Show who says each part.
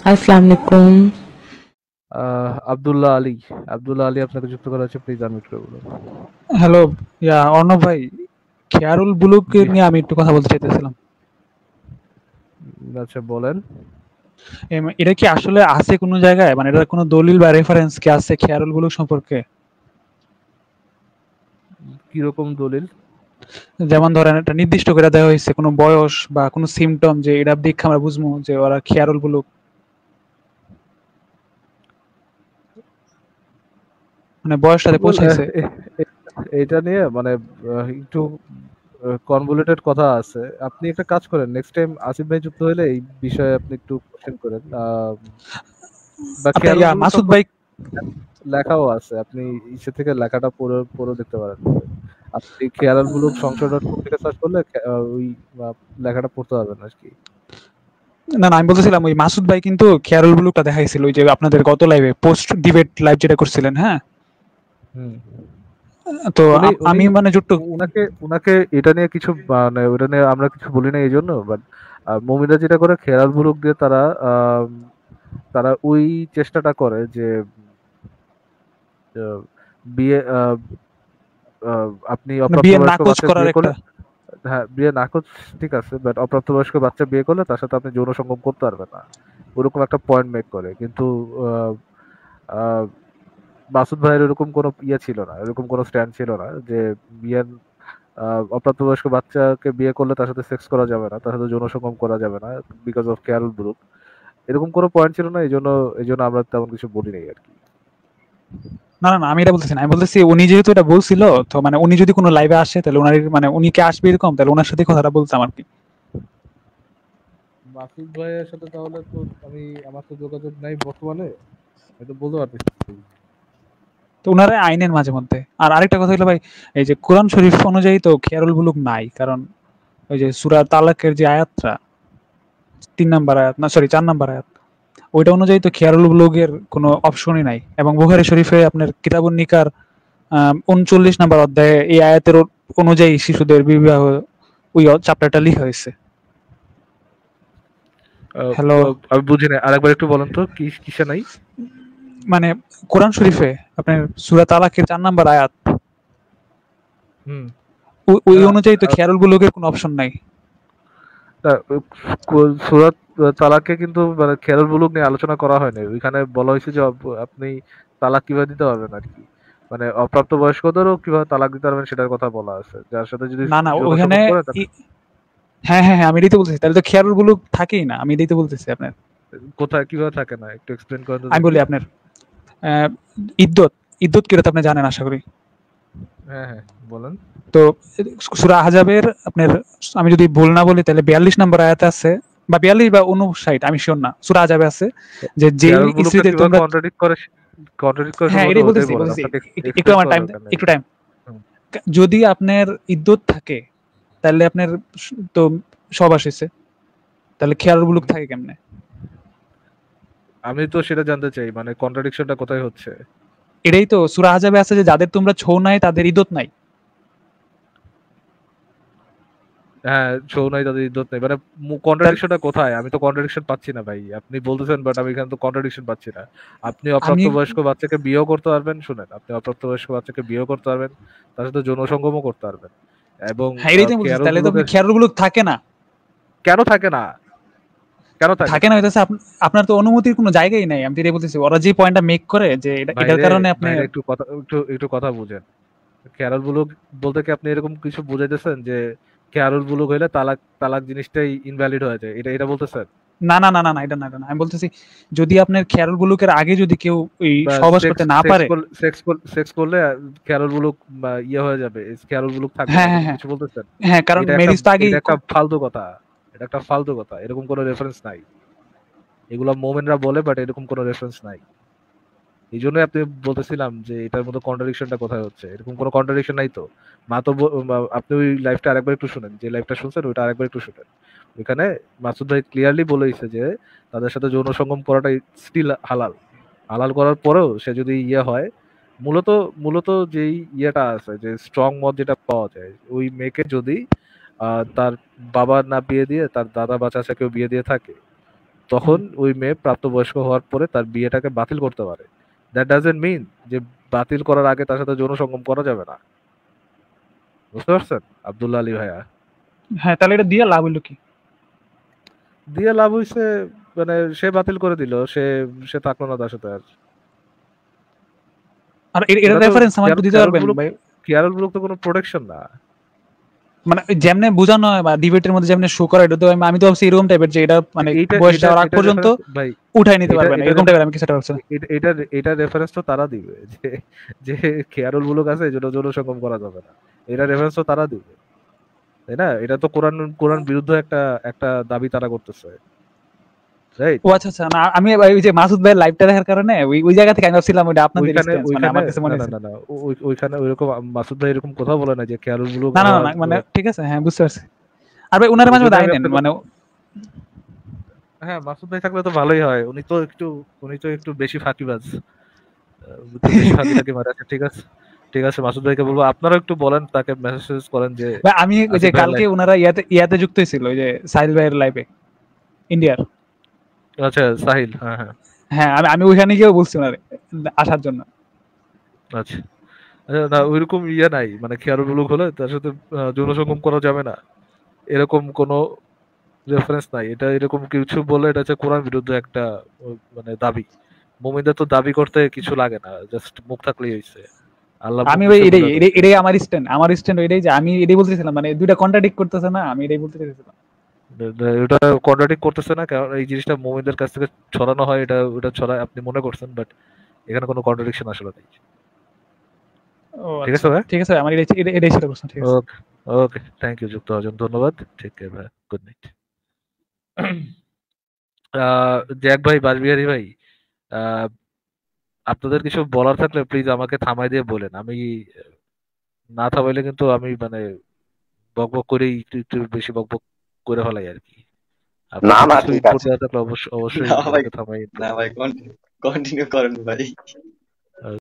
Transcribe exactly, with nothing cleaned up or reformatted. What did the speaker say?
Speaker 1: আসসালামু আলাইকুম।
Speaker 2: আহ, আব্দুল্লাহ আলী আব্দুল্লাহ আলী আপনাকে যুক্ত করা হচ্ছে, প্লিজ আনমিউট করে বলুন।
Speaker 3: হ্যালো, ইয়া অর্ণব ভাই, খেয়ারুল বুলুকে
Speaker 2: জি।
Speaker 3: নিয়ে আমি একটু কথা বলতে চাইতেছিলাম।
Speaker 2: উম, আচ্ছা, বলেন।
Speaker 3: এম, এটা কি আসলে আছে কোনো জায়গায়, মানে এটা কোনো দলিল বা রেফারেন্স কি আছে খেয়ারুল বুলুক সম্পর্কে?
Speaker 2: কিরকম দলিল?
Speaker 3: যেমন ধরেন এটা নির্দিষ্ট করে দেওয়া হয়েছে কোনো বয়স বা কোনো সিমটম যে এটা দেখে আমরা বুঝবো যে ওরা খেয়ারুল বুলুক, মানে বয়সটাতে
Speaker 2: ওয়েল,
Speaker 3: পৌঁছাইছে।
Speaker 2: এটা নিয়ে মানে আহ, একটু কনভলিউটেড কথা আছে। আপনি একটা কাজ করেন, নেক্সট টাইম আসিফ ভাই যুক্ত হলে এই বিষয়ে আপনি একটু কোশ্চেন করেন। আহ, বা
Speaker 3: আপনার
Speaker 2: খেয়ারুল
Speaker 3: ইয়া
Speaker 2: বুলুক
Speaker 3: মাসুদ ভাই,
Speaker 2: সম্পর্কে লেখাও আছে, আপনি ইচ্ছে থেকে লেখাটা পড়ে পড়ে দেখতে পারেন। আপনি খেয়ারুল বুলুক সংসদ ডট কম থেকে সার্চ করলে খে- আহ, ওই আহ, লেখাটা পড়তে পারবেন আর কি।
Speaker 3: না না, আমি বলতেছিলাম ওই মাসুদ ভাই কিন্তু খেয়ারুল বুলুকটা দেখাইছিল ওই যে আপনাদের গত লাইভে পোস্ট ডিবেট লাইভ যেটা করছিলেন, হ্যাঁ।
Speaker 2: হুম।
Speaker 3: তো
Speaker 2: উনি
Speaker 3: আপ-
Speaker 2: উনি
Speaker 3: আমি মানে জুট্টু,
Speaker 2: উনাকে উনাকে এটা নিয়ে কিছু মানে ওটা নিয়ে আমরা কিছু বলি না এই জন্য, বাট মমিরা যেটা করে খেয়াল মুলুক দিয়ে তারা আম, তারা ওই চেষ্টাটা করে যে আহ, বিয়ে আহ, আহ, আপনি
Speaker 3: মানে বিয়ে
Speaker 2: অপ্রাপ্তবয়স্ক
Speaker 3: নাকচ
Speaker 2: বাচ্চা
Speaker 3: করার
Speaker 2: বিয়ে করলে,
Speaker 3: একটা।
Speaker 2: হ্যাঁ বিয়ে না করছে ঠিক আছে, বাট অপ্রাপ্তবয়স্ক বাচ্চা বিয়ে করলে তার সাথে আপনি যৌন সঙ্গম করতে পারবেন না, ওরকম একটা পয়েন্ট মেক করে। কিন্তু আহ, আহ, মাসুদ ভাইয়ের এরকম কোনো ইয়ে ছিল না, এরকম কোনো স্ট্যান্ড ছিল না যে বিয়ে আহ, অপ্রাপ্তবয়স্ক বাচ্চাকে বিয়ে করলে তার সাথে সেক্স করা যাবে না, তার সাথে যৌন সঙ্গম করা যাবে না, বিকজ অফ ক্যারল গ্রুপ। এরকম কোনো পয়েন্ট ছিল না, এই জন্য এই জন্য আমরা তেমন কিছু বলি নাই আর কি।
Speaker 3: না, না, না, আমি এটা বলতেছি না। আমি বলতেছি উনি যেহেতু এটা বলছিল, তো মানে উনি যদি কোনো লাইভে আসে তাহলে উনার মানে উনি কি আসবে এরকম, তাহলে উনার সাথে কথাটা বলতাম আর কি।
Speaker 2: মাসুদ ভাইয়ের সাথে তাহলে তো আমি, আমার তো যোগাযোগ নাই বর্তমানে, আমি তো বলতে পারতেছি না।
Speaker 3: তো উনারা আইনের মাঝে মধ্যে। আর আরেকটা কথা হলো ভাই, এই যে কোরআন শরীফ অনুযায়ী তো খেয়ারুল বুলুক নাই, কারণ ওই যে সূরা তালাকের যে আয়াতটা, তিন নাম্বার আয়াত না, সরি চার নাম্বার আয়াত, ওইটা অনুযায়ী তো খেয়ারুল বুলুগের কোনো অপশনই নাই। এবং বুখারী শরীফে আপনার কিতাবুন নিকার উনচল্লিশ নাম্বার অধ্যায়ে এই আয়াতের ও- অনুযায়ী শিশুদের বিবাহ ওই চ্যাপ্টারটা লিখা হয়েছে।
Speaker 2: আহ,
Speaker 3: হ্যালো,
Speaker 2: আহ, আমি বুঝি না, আরেকবার একটু বলেন তো কি কিসে নাই।
Speaker 3: মানে কোরআন শরীফে আপনার সূরা তালাকের চার নাম্বার আয়াত,
Speaker 2: হুম।
Speaker 3: ও- ওই
Speaker 2: আহ,
Speaker 3: অনুযায়ী তো
Speaker 2: আহ,
Speaker 3: খেয়ারুল বুলুগের কোনো অপশন নাই।
Speaker 2: তা, কো- সূরাত তালাকে কিন্তু মানে খেয়াল বুলুক নিয়ে আলোচনা করা হয়নি, ওইখানে বলা হয়েছে যে আপ- আপনি তালাক কিভাবে দিতে পারবেন আর কি, মানে অপ্রাপ্ত বয়স্কদেরও কিভাবে তালাক দিতে পারবেন সেটার কথা বলা আছে, যার সাথে যদি
Speaker 3: না না,
Speaker 2: যৌন
Speaker 3: ওইখানে
Speaker 2: সঙ্গম করে তার।
Speaker 3: ই- হ্যাঁ হ্যাঁ হ্যাঁ, আমি এটাই তো বলতেছি, তাহলে তো খেয়ারুল বুলুগ থাকেই না, আমি এটাই তো বলতেছি আপনার।
Speaker 2: কোথায় কিভাবে থাকে না, একটু এক্সপ্লেন করেন তো
Speaker 3: আমি
Speaker 2: দেখি।
Speaker 3: বলি আপনার, আহ, ইদ্যত, ইদ্যত কি তো আপনি জানেন আশা করি।
Speaker 2: হ্যাঁ হ্যাঁ, বলেন।
Speaker 3: তো সূরা আহজাবের আপনার, আমি যদি ভুল না বলি তাহলে বিয়াল্লিশ নম্বর আয়াতে আছে, বা বিয়াল্লিশ বা উনষাট, আমি শিওর না, সূরা আহজাবে আছে যে যেই
Speaker 2: খেয়াল বুলুকটা
Speaker 3: স্ত্রীদের
Speaker 2: কিভাবে
Speaker 3: তোমরা।
Speaker 2: কন্ট্রাডিক্ট করে, কন্ট্রাডিক্ট করে
Speaker 3: হ্যাঁ,
Speaker 2: সম্ভবত
Speaker 3: এটাই
Speaker 2: ওটাই
Speaker 3: বলতেছি
Speaker 2: বলেন,
Speaker 3: বলতেছি
Speaker 2: আপনাকে
Speaker 3: একটু একটু
Speaker 2: এক্সপ্লেন
Speaker 3: আমার
Speaker 2: করা
Speaker 3: টাইম,
Speaker 2: দরকার নেই।
Speaker 3: একটু টাইম।
Speaker 2: হুম।
Speaker 3: যদি আপনার ইদ্যত থাকে তাহলে আপনার তো সব আসেছে, তাহলে খেয়াল বুলুক
Speaker 2: হুম।
Speaker 3: থাকে কেমনে?
Speaker 2: আমি তো সেটা জানতে চাই, মানে কন্ট্রাডিকশনটা কোথায় হচ্ছে।
Speaker 3: এটাই তো সূরা আহজাবে আছে যে যাদের তোমরা ছৌ নাই তাদের ইদ্যত নাই।
Speaker 2: হ্যাঁ, ছৌ নাই তাদের ইজ্জত নেই, মানে
Speaker 3: তার
Speaker 2: কন্ট্রাডিকশনটা কোথায়? আমি তো কন্ট্রাডিকশন পাচ্ছি না ভাই, আপনি বলতেছেন বাট আমি এখানে তো কন্ট্রাডিকশন পাচ্ছি না। আপনি
Speaker 3: আমি
Speaker 2: অপ্রাপ্তবয়স্ক বাচ্চাকে বিয়েও করতে পারবেন, শুনেন, আপনি অপ্রাপ্তবয়স্ক বাচ্চাকে বিয়েও করতে পারবেন, তার সাথে যৌন সঙ্গমও করতে পারবেন। এবং
Speaker 3: হ্যাঁ, এটাই
Speaker 2: আহ,
Speaker 3: তো আমি বলতেছি,
Speaker 2: খেয়ারুল
Speaker 3: তাহলে তো আপনি
Speaker 2: বুলুকের
Speaker 3: খেয়াল বুলুক থাকে না।
Speaker 2: কেন থাকে না? কেন থাকে
Speaker 3: থাকে
Speaker 2: না?
Speaker 3: না হইতেছে আপনার তো অনুমতির কোনো জায়গাই নাই। আমি তো এটাই বলতেছি, ওরা যে পয়েন্টটা মেক করে যে এটা- এটার
Speaker 2: ভাইরে,
Speaker 3: কারণে আপনি।
Speaker 2: ভাইরে একটু কথা, একটু একটু কথা বুঝেন। খেয়ারুল বুলুক বলতে কি আপনি এরকম কিছু বুঝাইতেছেন যে খেয়ারুল বুলুক হইলে তালাক, তালাক জিনিসটাই ইনভ্যালিড হয়ে যায়, এটা এটা বলতেছেন?
Speaker 3: না না না না না, এটা না, এটা না, আমি বলতেছি যদি আপনার খেয়াল বুলুকের আগে যদি কেউ ওই
Speaker 2: বা
Speaker 3: সহবাস
Speaker 2: সেক্স
Speaker 3: করতে না
Speaker 2: সেক্স
Speaker 3: পারে।
Speaker 2: করলে সেক্স সেক্স করলে খেয়ারুল বুলুক বা ইয়ে হয়ে যাবে, খেয়ারুল বুলুক থাকবে না,
Speaker 3: হ্যাঁ হ্যাঁ
Speaker 2: এরকম
Speaker 3: হ্যাঁ
Speaker 2: কিছু বলতেছেন?
Speaker 3: হ্যাঁ, কারণ
Speaker 2: এটা একটা,
Speaker 3: ম্যারেজ তো আগেই
Speaker 2: এটা একটা
Speaker 3: ক-
Speaker 2: ফালতু কথা, এটা একটা ফালতু কথা, এরকম কোনো রেফারেন্স নাই। এগুলা মোমেনরা বলে, বাট এরকম কোনো রেফারেন্স নাই। এই জন্যই আপনি বলতেছিলাম যে এটার মধ্যে কন্ট্রাডিকশনটা কোথায় হচ্ছে, এরকম কোনো কন্ট্রাডিকশন নাই তো। মা তো ব- মা- আপনি ওই লাইফটা আরেকবার একটু শুনেন, যে লাইফটা শুনছেন ওইটা আরেকবার একটু শুনেন। ওইখানে মাসুদ ভাই ক্লিয়ারলি বলে দিচ্ছে যে তাদের সাথে যৌন সঙ্গম করাটাই স্টিল হালাল। হালাল করার পরেও সে যদি ইয়ে হয়, মূলত মূলত যেই ইয়েটা আছে, যে স্ট্রং মত যেটা পাওয়া যায়, ওই মেয়েকে যদি আহ, তার বাবা না বিয়ে দিয়ে তার দাদা বা চাচা কেউ বিয়ে দিয়ে থাকে, তখন ওই মেয়ে প্রাপ্তবয়স্ক হওয়ার পরে তার বিয়েটাকে বাতিল করতে পারে। দ্যাট ডাজন্ট মিন যে বাতিল করার আগে তার সাথে যৌন সঙ্গম করা যাবে না। বুঝতে পারছেন আব্দুল্লাহ আলী ভাইয়া?
Speaker 3: হ্যাঁ, তাহলে এটা দিয়ে লাভ হইলো কি?
Speaker 2: দিয়ে লাভ হইছে মানে সে বাতিল করে দিল, সে সে থাকলো না তার সাথে আর।
Speaker 3: আর এর
Speaker 2: এটা তো
Speaker 3: রেফারেন্স আমার একটু দিতে
Speaker 2: কেয়ারল
Speaker 3: পারবেন
Speaker 2: ব্লুক,
Speaker 3: ভাই?
Speaker 2: কেয়ারল ব্লুক তো কোনো প্রোটেকশন না।
Speaker 3: মানে ওই যেমনে বোঝানো হয় বা ডিবেটের মধ্যে যেমনে শো করা, এটা তো আমি আমি তো ভাবছি এরকম টাইপের যে এটা মানে
Speaker 2: এইটা
Speaker 3: বয়সটা
Speaker 2: এটা
Speaker 3: আর আগ
Speaker 2: এটা
Speaker 3: পর্যন্ত
Speaker 2: রেফারেন্স ভাই,
Speaker 3: উঠাই নিতে
Speaker 2: এটা
Speaker 3: পারবেন,
Speaker 2: এটা
Speaker 3: এরকম টাইপের আমি কিছুটা ভাবছি।
Speaker 2: এটা এটা এটা রেফারেন্স তো তারা দিবে যে যে কেয়ারল ব্লুক আছে এই জন্য যৌন সঙ্গম করা যাবে না, এটা রেফারেন্স তো তারা দিবে, তাই না? এটা তো কোরআন কোরআন বিরুদ্ধ একটা একটা দাবি তারা করতেছে, রাইট?
Speaker 3: ও আচ্ছা আচ্ছা, না আমি ওই যে মাসুদ ভাইয়ের লাইভটা দেখার কারণে ওই ওই জায়গা থেকে আমি ভাবছিলাম ওইটা আপনাদের
Speaker 2: ওইখানে
Speaker 3: স্ট্যান্স, মানে
Speaker 2: ওইখানে
Speaker 3: আমার কাছে
Speaker 2: না
Speaker 3: মনে
Speaker 2: না
Speaker 3: হয়েছে।
Speaker 2: না না ও- ওই- ওইখানে ওইরকম মাসুদ ভাই এরকম কথা বলে না যে কেয়ারল ব্লুক
Speaker 3: না না না
Speaker 2: হওয়ার।
Speaker 3: না, মানে ঠিক আছে, হ্যাঁ বুঝতে পারছি। আর ভাই ওনার
Speaker 2: এই
Speaker 3: মাঝে
Speaker 2: জন্য
Speaker 3: মধ্যে
Speaker 2: আমি
Speaker 3: আইনেন
Speaker 2: আপনাকে,
Speaker 3: মানে।
Speaker 2: হ্যাঁ মাসুদ ভাই থাকলে তো ভালোই হয়, উনি তো একটু উনি তো একটু বেশি ফাঁকিবাজ, আহ, একটু বেশি ফাঁকি টাকি মারে। আচ্ছা, ঠিক আছে ঠিক আছে, মাসুদ ভাইকে বলবো আপনারা একটু বলেন, তাকে মেসেজ করেন যে
Speaker 3: ভাই আমি ওই যে
Speaker 2: আসিফ ভাইয়ের
Speaker 3: কালকে
Speaker 2: লাইফ।
Speaker 3: ওনারা ইয়াতে ইয়াতে যুক্ত হয়েছিল ওই যে সাহিল ভাইয়ের লাইভে, ইন্ডিয়ার।
Speaker 2: আচ্ছা সাহিল, হ্যাঁ হ্যাঁ,
Speaker 3: হ্যাঁ, আমি আমি ওইখানে গিয়েও বলছি ওনারে আসার জন্য।
Speaker 2: আচ্ছা আচ্ছা, না ওইরকম ইয়ে নাই মানে খেয়াল ব্লুক হলে তার সাথে আহ, যৌন সঙ্গম করা যাবে না এরকম কোনো রেফারেন্স নাই। এটা এরকম কিছু বলে এটা হচ্ছে কোরআন বিরুদ্ধে একটা আহ, মানে দাবি। মুমিনদের তো দাবি করতে কিছু লাগে না, জাস্ট মুখ থাকলেই হইছে, আল্লাহ মুখ
Speaker 3: আমি ভাই
Speaker 2: দিছে
Speaker 3: এটাই
Speaker 2: বুঝা
Speaker 3: এটাই
Speaker 2: যাচ্ছে।
Speaker 3: এটাই আমার স্ট্যান্ড, আমার স্ট্যান্ড এটাই যে আমি এটাই বলতেছিলাম, মানে দুইটা কন্ট্রাডিক্ট করতেছে না, আমি এটাই বলতে চাইছিলাম।
Speaker 2: এটা কন্ট্রাডিক্ট করতেছে না, কারণ এই জিনিসটা মুমিনদের কাছ থেকে ছড়ানো হয়, এটা ওটা ছড়ায় আপনি মনে করছেন, বাট এখানে কোনো কন্ট্রাডিকশন আসলে নেই।
Speaker 3: ও
Speaker 2: ঠিক
Speaker 3: আচ্ছা,
Speaker 2: আছে ভাই?
Speaker 3: ঠিক আছে ভাই, আমার এটাই এটাই এটাই ছিল প্রশ্ন। ঠিক আছে।
Speaker 2: ওকে, ওকে, থ্যাংক ইউ যুক্ত হওয়ার জন্য, ধন্যবাদ। ঠিক আছে ভাই, গুড নাইট। জ্যাক ভাই, বারবিহারী ভাই, আহ, আপনাদের কিছু বলার থাকলে প্লিজ আমাকে থামাই দিয়ে বলেন। আমি না থামাইলে কিন্তু আমি মানে বকবক করেই একটু একটু বেশি বকবক করে ফেলাই আর কি।
Speaker 1: না
Speaker 2: আপনাদের
Speaker 1: না
Speaker 2: কিছু
Speaker 1: ঠিক
Speaker 2: ইনপুট
Speaker 1: আছে।
Speaker 2: দেওয়া থাকলে অবশ্যই অবশ্যই
Speaker 1: না ভাই,
Speaker 2: আমাকে থামাই input
Speaker 1: না
Speaker 2: দেন।
Speaker 1: ভাই, কন্টিনিউ করেন ভাই।